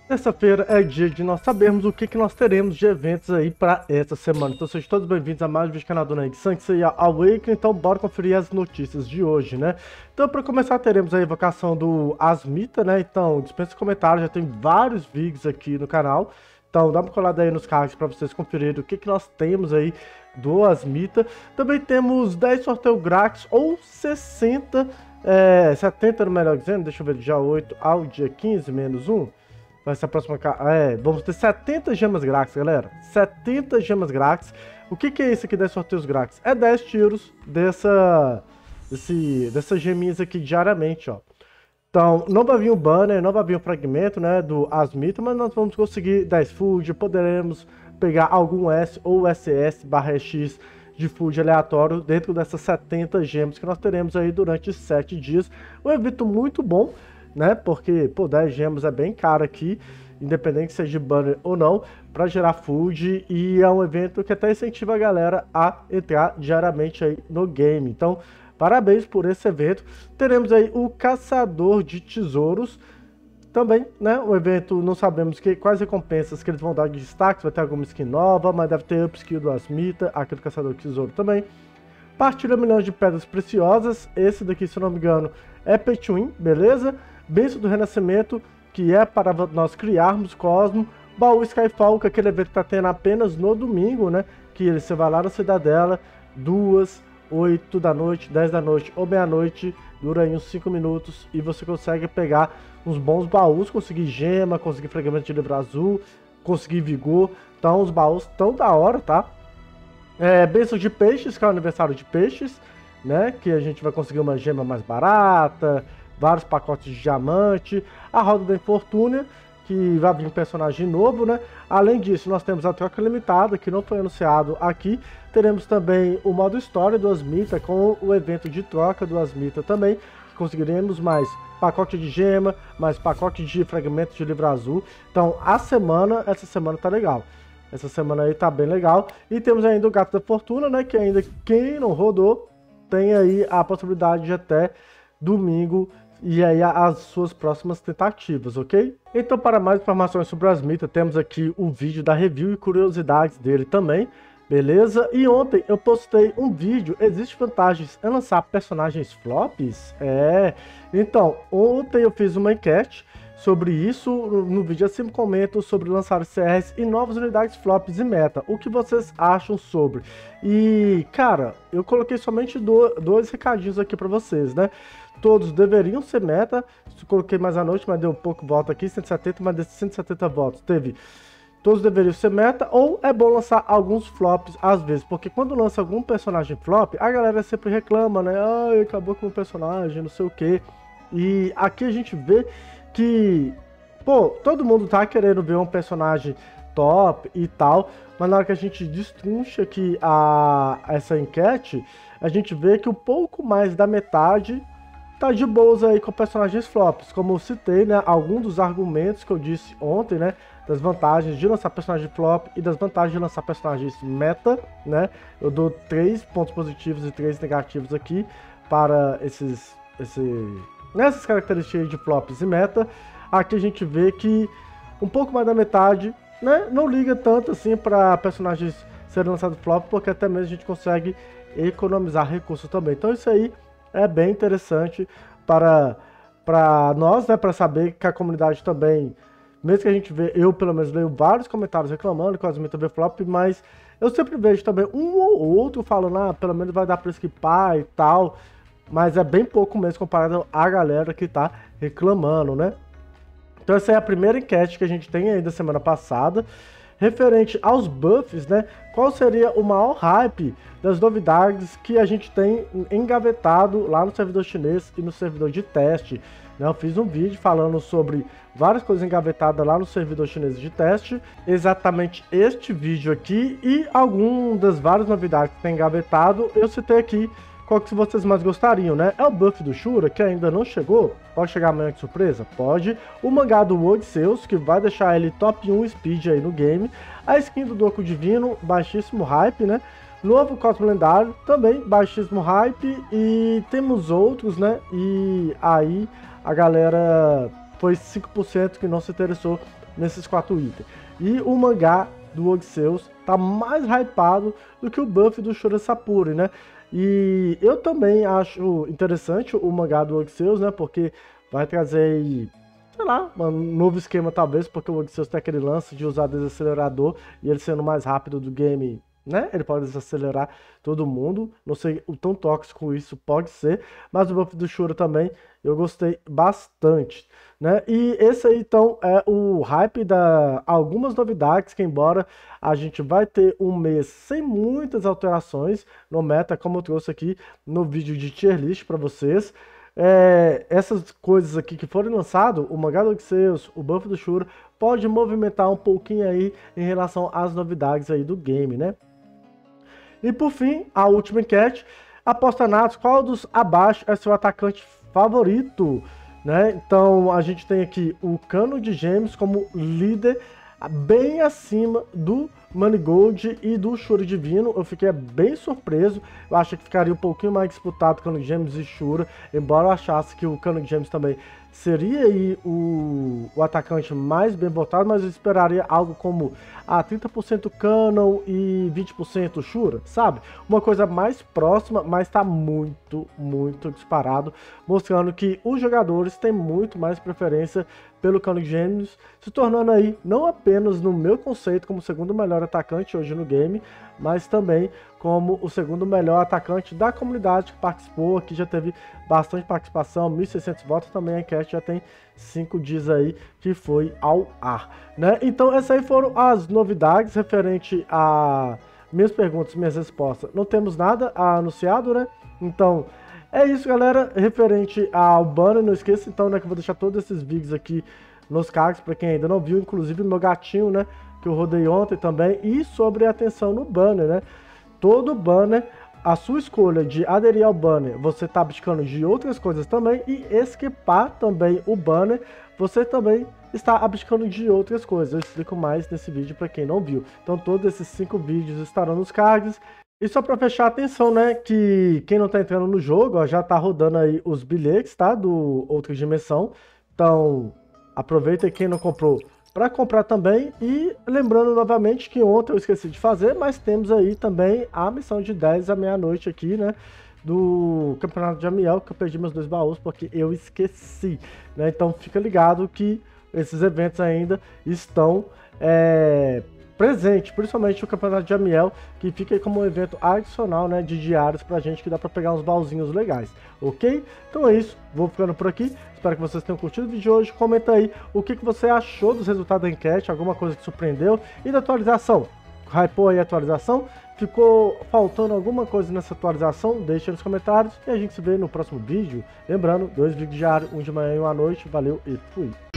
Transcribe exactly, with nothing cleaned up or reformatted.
Terça-feira é dia de nós sabermos o que, que nós teremos de eventos aí para essa semana. Então sejam todos bem-vindos a mais um vídeo do canal do Neg Sanks e a Awakening. Então bora conferir as notícias de hoje, né? Então para começar teremos a evocação do Asmita, né? Então dispensa comentários, já tem vários vídeos aqui no canal. Então dá uma colada aí nos cards para vocês conferirem o que, que nós temos aí do Asmita. Também temos dez sorteios grátis ou sessenta, é, setenta no melhor dizendo, deixa eu ver, dia oito ao dia quinze, menos um. Vai ser a próxima. É, vamos ter setenta gemas grátis, galera. setenta gemas grátis. O que, que é isso aqui dez sorteios grátis? É dez tiros dessa, desse, dessas geminhas aqui diariamente, ó. Então, não vai vir o banner, não vai vir o fragmento, né, do Asmita, mas nós vamos conseguir dez food, poderemos pegar algum S ou S S barra X de food aleatório dentro dessas setenta gemas que nós teremos aí durante sete dias. Um evento muito bom, né? Porque, pô, dez gemas é bem caro aqui, independente se seja de banner ou não, para gerar food, e é um evento que até incentiva a galera a entrar diariamente aí no game. Então, parabéns por esse evento. Teremos aí o Caçador de Tesouros também, né? O evento, não sabemos que, quais recompensas que eles vão dar de destaque, vai ter alguma skin nova, mas deve ter upskill do Asmita, aqui do Caçador de Tesouro também. Partilha milhões de pedras preciosas, esse daqui, se eu não me engano, é pay to win, beleza? Bênção do Renascimento, que é para nós criarmos Cosmo. Baú Skyfall, que é aquele evento que tá tendo apenas no domingo, né? Que você vai lá na Cidadela, duas, oito da noite, dez da noite ou meia-noite, dura aí uns cinco minutos e você consegue pegar uns bons baús, conseguir gema, conseguir fragmento de livro azul, conseguir vigor. Então os baús tão da hora, tá? É, bênção de peixes, que é o aniversário de peixes, né? Que a gente vai conseguir uma gema mais barata, vários pacotes de diamante, a roda da infortúnia, que vai vir um personagem novo, né? Além disso, nós temos a troca limitada, que não foi anunciado aqui. Teremos também o modo história do Asmita, com o evento de troca do Asmita também. Conseguiremos mais pacote de gema, mais pacote de fragmentos de livro azul. Então, a semana, essa semana tá legal. Essa semana aí tá bem legal. E temos ainda o Gato da Fortuna, né? Que ainda quem não rodou, tem aí a possibilidade de até domingo e aí as suas próximas tentativas, ok? Então, para mais informações sobre o Asmita, temos aqui o vídeo da review e curiosidades dele também, beleza? E ontem eu postei um vídeo, existe vantagens em lançar personagens flops? É, então, ontem eu fiz uma enquete sobre isso, no vídeo acima comento sobre lançar C Rs e novas unidades flops e meta. O que vocês acham sobre? E, cara, eu coloquei somente do, dois recadinhos aqui para vocês, né? Todos deveriam ser meta. Coloquei mais à noite, mas deu pouco voto aqui, cento e setenta, mas desses cento e setenta votos teve todos deveriam ser meta, ou é bom lançar alguns flops às vezes, porque quando lança algum personagem flop, a galera sempre reclama, né? Ai, acabou com o personagem, não sei o que. E aqui a gente vê que, pô, todo mundo tá querendo ver um personagem top e tal, mas na hora que a gente destrincha aqui a, essa enquete, a gente vê que um pouco mais da metade tá de boas aí com personagens flops. Como eu citei, né, alguns dos argumentos que eu disse ontem, né, das vantagens de lançar personagem flop e das vantagens de lançar personagens meta, né, eu dou três pontos positivos e três negativos aqui para esses, esse, nessas características de flops e meta. Aqui a gente vê que um pouco mais da metade, né, não liga tanto assim para personagens serem lançados flop, porque até mesmo a gente consegue economizar recursos também. Então isso aí é bem interessante para, para nós, né, para saber que a comunidade também, mesmo que a gente vê, eu pelo menos leio vários comentários reclamando que o Asmita vê flop, mas eu sempre vejo também um ou outro falando, ah, pelo menos vai dar para skipar e tal, mas é bem pouco mesmo comparado à galera que tá reclamando, né? Então essa é a primeira enquete que a gente tem aí da semana passada. Referente aos buffs, né? Qual seria o maior hype das novidades que a gente tem engavetado lá no servidor chinês e no servidor de teste? Né? Eu fiz um vídeo falando sobre várias coisas engavetadas lá no servidor chinês de teste. Exatamente este vídeo aqui e algumas das várias novidades que tem engavetado, eu citei aqui qual que vocês mais gostariam, né? É o buff do Shura, que ainda não chegou. Pode chegar amanhã de surpresa? Pode. O mangá do Odisseus, que vai deixar ele top um speed aí no game. A skin do Doku Divino, baixíssimo hype, né? Novo Cosmo Lendário, também baixíssimo hype. E temos outros, né? E aí a galera foi cinco por cento que não se interessou nesses quatro itens. E o mangá do Odisseus tá mais hypado do que o buff do Shura Sapuri, né? E eu também acho interessante o mangá do Odisseus, né? Porque vai trazer aí, sei lá, um novo esquema talvez, porque o Odisseus tem aquele lance de usar desacelerador e ele sendo mais rápido do game, né? Ele pode desacelerar todo mundo. Não sei o tão tóxico isso pode ser, mas o buff do Shura também eu gostei bastante, né? E esse aí então é o hype da algumas novidades, que embora a gente vai ter um mês sem muitas alterações no meta, como eu trouxe aqui no vídeo de tier list para vocês. É, essas coisas aqui que forem lançadas, o mangá do Odisseus, o buff do Shura, pode movimentar um pouquinho aí em relação às novidades aí do game, né? E por fim, a última enquete. Aposta Natos, qual dos abaixo é seu atacante favorito? Né? Então a gente tem aqui o Cano de Gêmeos como líder, bem acima do Manigold e do Shura Divino. Eu fiquei bem surpreso. Eu achei que ficaria um pouquinho mais disputado Cano de Gêmeos e Shura, embora eu achasse que o Cano de Gêmeos também seria aí o, o atacante mais bem botado, mas eu esperaria algo como ah, trinta por cento Canon e vinte por cento Shura, sabe? Uma coisa mais próxima, mas tá muito, muito disparado, mostrando que os jogadores têm muito mais preferência pelo Cano de Gêmeos, se tornando aí não apenas no meu conceito como o segundo melhor atacante hoje no game, mas também como o segundo melhor atacante da comunidade que participou. Aqui já teve bastante participação, mil e seiscentos votos, também a enquete já tem cinco dias aí que foi ao ar, né? Então essas aí foram as novidades referente a minhas perguntas, minhas respostas. Não temos nada anunciado, né? Então é isso, galera, referente ao banner. Não esqueça então, né, que eu vou deixar todos esses vídeos aqui nos cards para quem ainda não viu, inclusive o meu gatinho, né, que eu rodei ontem também, e sobre a atenção no banner, né? Todo banner, a sua escolha de aderir ao banner, você está abdicando de outras coisas também, e esquipar também o banner, você também está abdicando de outras coisas. Eu explico mais nesse vídeo para quem não viu. Então todos esses cinco vídeos estarão nos cards. E só para fechar a atenção, né, que quem não está entrando no jogo, ó, já está rodando aí os bilhetes, tá, do Outra Dimensão. Então aproveita aí quem não comprou para comprar também. E lembrando novamente que ontem eu esqueci de fazer, mas temos aí também a missão de dez à meia-noite aqui, né, do Campeonato de Amiel, que eu perdi meus dois baús porque eu esqueci, né? Então fica ligado que esses eventos ainda estão é, presentes, principalmente o Campeonato de Amiel, que fica aí como um evento adicional, né, de diários pra gente, que dá pra pegar uns baúzinhos legais, ok? Então é isso, vou ficando por aqui. Espero que vocês tenham curtido o vídeo de hoje. Comenta aí o que, que você achou dos resultados da enquete, alguma coisa que surpreendeu, e da atualização. Hypou aí a atualização? Ficou faltando alguma coisa nessa atualização? Deixa nos comentários e a gente se vê no próximo vídeo. Lembrando, dois vídeos diários, um de manhã e um à noite. Valeu e fui!